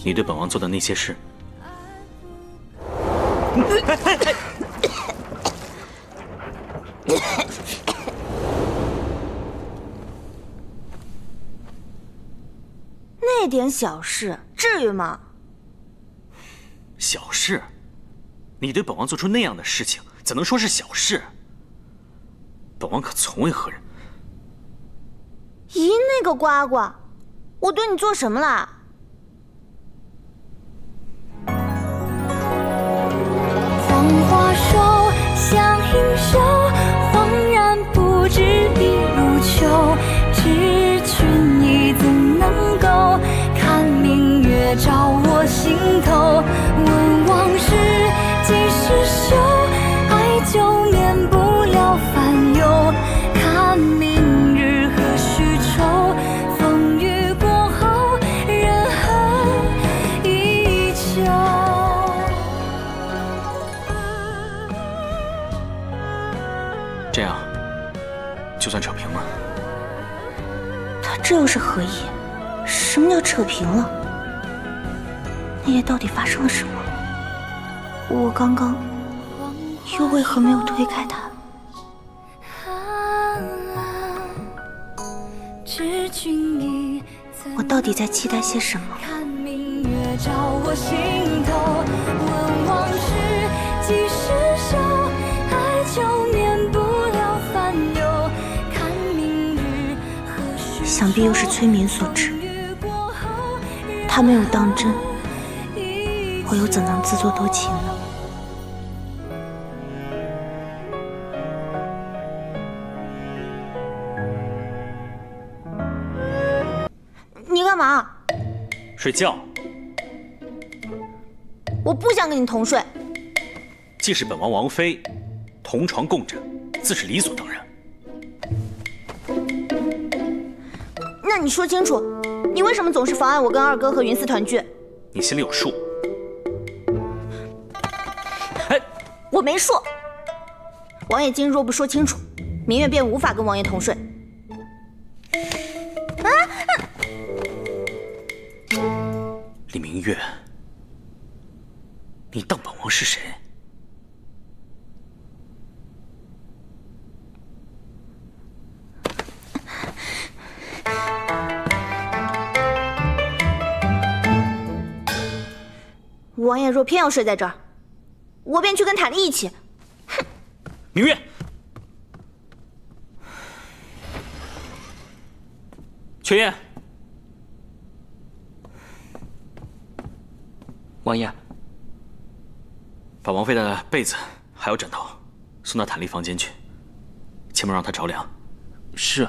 你对本王做的那些事。 那点小事，至于吗？ 小事？你对本王做出那样的事情，怎能说是小事？本王可从未和人…… 咦，那个呱呱，我对你做什么啦？ 黄花瘦，像银袖，恍然不知已入秋。知君意，怎能够看明月照我心头？问往事几时休？爱就免不了烦忧。看明日何须愁？风雨过后，人恨依旧。 这样，就算扯平了。 他这又是何意？什么叫扯平了？那夜到底发生了什么？我刚刚又为何没有推开他？我到底在期待些什么？ 看明月照我心头，问往事几时休？爱就免不了烦忧。看明日何须愁？ 想必又是催眠所致。他没有当真，我又怎能自作多情呢？你干嘛？ 睡觉。 我不想跟你同睡。 既是本王王妃，同床共枕，自是理所当然。 那你说清楚，你为什么总是妨碍我跟二哥和云思团聚？ 你心里有数。 我没数。王爷今日若不说清楚，明月便无法跟王爷同睡。 李明月，你当本王是谁？ 王爷若偏要睡在这儿，我便去跟塔莉一起。哼！ 明月，秋燕， 王爷， 把王妃的被子还有枕头送到塔莉房间去，切莫让她着凉。 是。